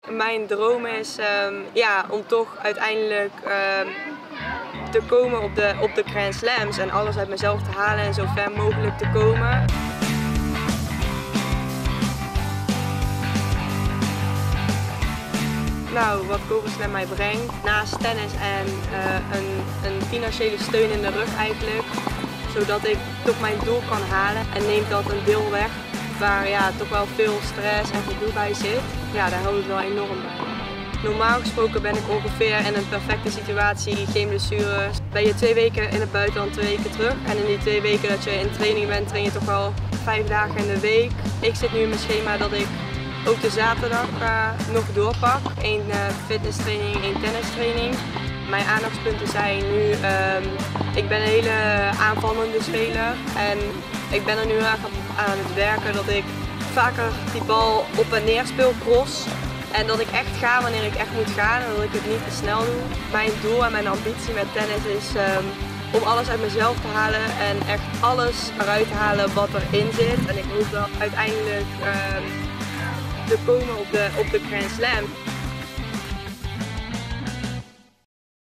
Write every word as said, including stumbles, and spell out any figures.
Mijn droom is um, ja, om toch uiteindelijk um, te komen op de, op de Grand Slams en alles uit mezelf te halen en zo ver mogelijk te komen. Nou, wat Cobra Slam mij brengt, naast tennis en uh, een, een financiële steun in de rug eigenlijk, zodat ik toch mijn doel kan halen en neemt dat een deel weg waar ja, toch wel veel stress en gedoe bij zit. Ja, daar hou ik wel enorm bij. Normaal gesproken ben ik ongeveer in een perfecte situatie, geen blessures. Ben je twee weken in het buitenland, twee weken terug. En in die twee weken dat je in training bent, train je toch wel vijf dagen in de week. Ik zit nu in mijn schema dat ik ook de zaterdag uh, nog doorpak. Eén uh, fitnesstraining, één tennistraining. Mijn aandachtspunten zijn nu, um, ik ben een hele aanvallende speler. En ik ben er nu erg aan het werken dat ik vaker die bal op en neer speel, cross. En dat ik echt ga wanneer ik echt moet gaan en dat ik het niet te snel doe. Mijn doel en mijn ambitie met tennis is um, om alles uit mezelf te halen en echt alles eruit te halen wat erin zit. En ik hoop dan uiteindelijk um, te komen op de, op de Grand Slam.